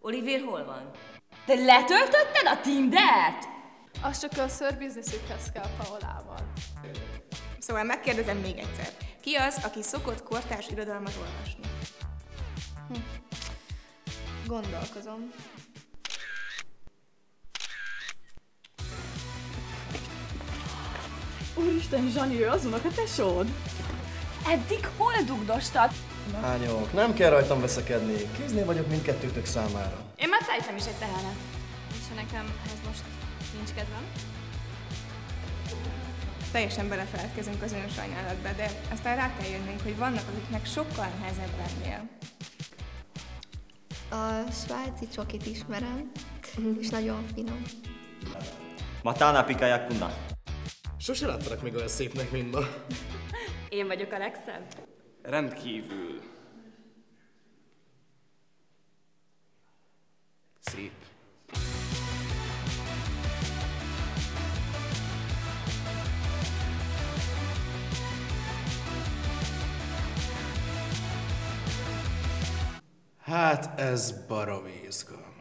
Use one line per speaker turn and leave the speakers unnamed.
Oliver hol van? Te letöltötted a Tindert?
Az csak a szörbizniszükhez kell Paolával.
Szóval megkérdezem még egyszer. Ki az, aki szokott kortárs irodalmat olvasni?
Gondolkozom.
Úristen, Zsanyi, ő az unokatesód?
Eddig hol dugdostad?
Lányok, nem kell rajtam veszekedni. Kéznél vagyok mindkettőtök számára.
Én már fejtem is egy tehenet.
És ha nekem ez most nincs kedvem?
Teljesen belefeledkezünk az önsajnálatba, de aztán rá kell jönnünk, hogy vannak, akiknek sokkal nehezebb lennél.
A svájci csokit ismerem, és nagyon finom.
Matana Pikayakuna.
Sose láttalak még olyan szépnek, mint ma.
Én vagyok a legszebb.
Rendkívül szép.
Hát ez baromi izgalmas.